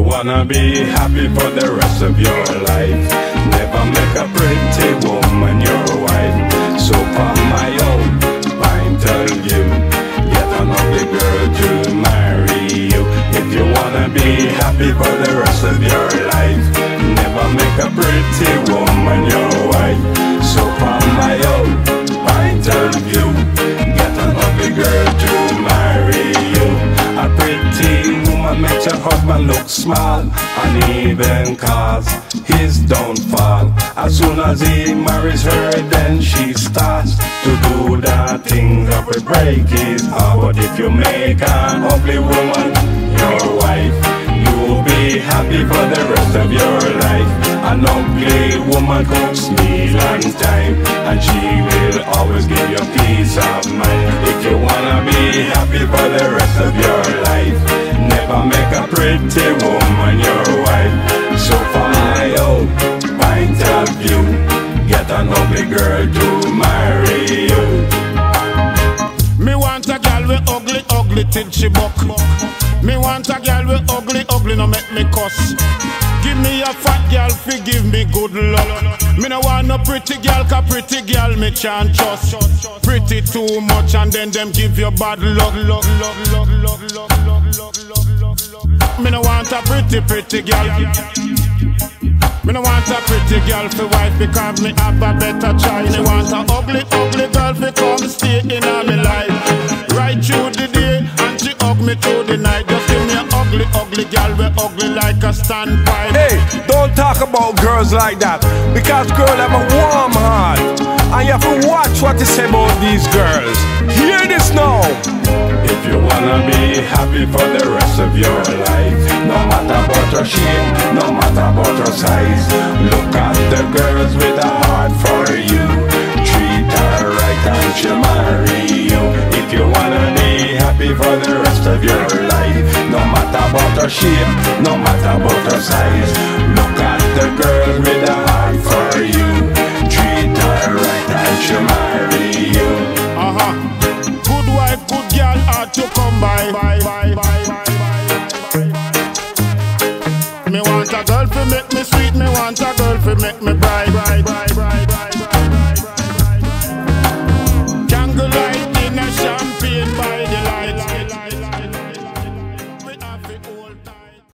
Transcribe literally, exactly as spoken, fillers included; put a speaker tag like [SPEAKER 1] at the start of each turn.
[SPEAKER 1] wanna be happy for the rest of your life, never make a pretty woman your wife. So for my own point of view, get an ugly girl to marry you. If you wanna be happy for the rest of your life, never make a pretty woman your wife. So for my own point of view, get an ugly girl to marry you. A pretty woman makes your husband look small and even cause his downfall. As soon as he marries her, then she starts to do the things that will break his heart. But if you make an ugly woman your wife, you'll be happy for the rest of your life. An ugly woman cooks meal on time, and she will always give you peace of mind. If you wanna be happy for the rest of your life, never make a pretty woman your wife. So for my own point of view, get an ugly girl to marry you.
[SPEAKER 2] Me want a girl with ugly, ugly till she buck. Me want a girl with ugly, ugly, no make me cuss. Give me a fat girl, forgive me good luck. Me no want no pretty girl, cause pretty girl me can't trust. Pretty too much and then them give you bad luck. Luck, luck, luck, luck, luck, luck, luck, luck, luck. Me no want a pretty, pretty girl. Me no want a pretty girl for wife because me have a better choice. Me want a ugly, ugly girl for come stay in my life. Right through the day and she hug me through the night. Just give me a ugly, ugly girl, we ugly like a standpipe.
[SPEAKER 3] Hey, don't talk about girls like that, because girls have a warm heart, and you have to watch what you say about these girls. Hear this now.
[SPEAKER 1] If you wanna be happy for the rest of your life, no matter about her shape, no matter about her size, look at the girls with a heart for you. Treat her right and she'll marry you. If you wanna be happy for the rest of your life, no matter about her shape, no matter about her size, look at the girls with a heart for you. Treat her right and she'll marry you.
[SPEAKER 2] Uh-huh. Good wife, good girl, hard to come by. Me want a girl to make me sweet, me want a girl to make me bright.